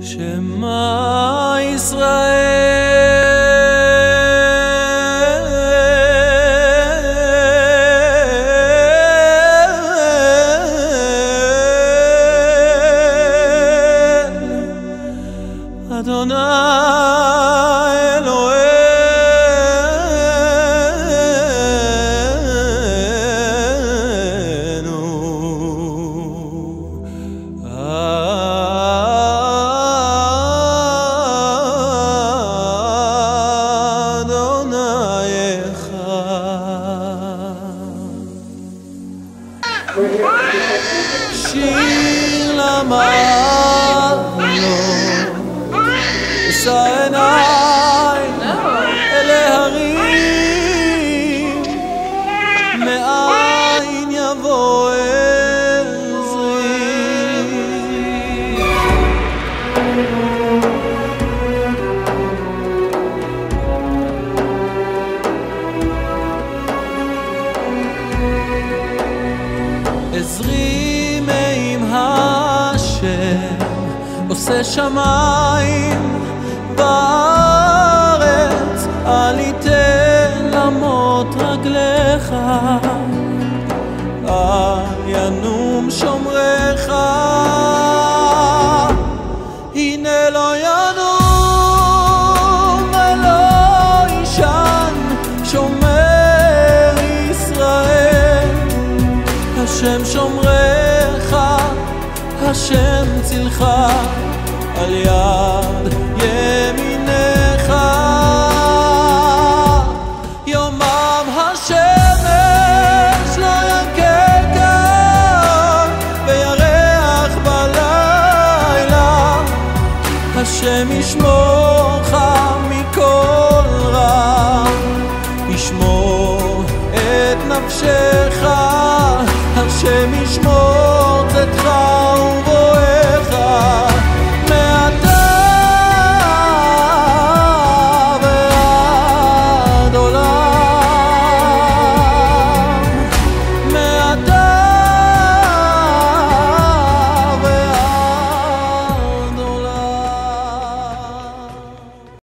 שמע ישראל אדוני שיר למעלות אשא עיניי אל ההרים מאין יבוא עזרי עזרי מעם השם עושה שמיים בארץ אל יתן למוט רגליך אל ינום שומרך הנה לא ינום ולא יישן שומר ישראל השם שומרך השם צילך על יד ימינך יומם השמש לא ינקקה וירח בלילה השם ישמורך מכל רע ישמור את נפשך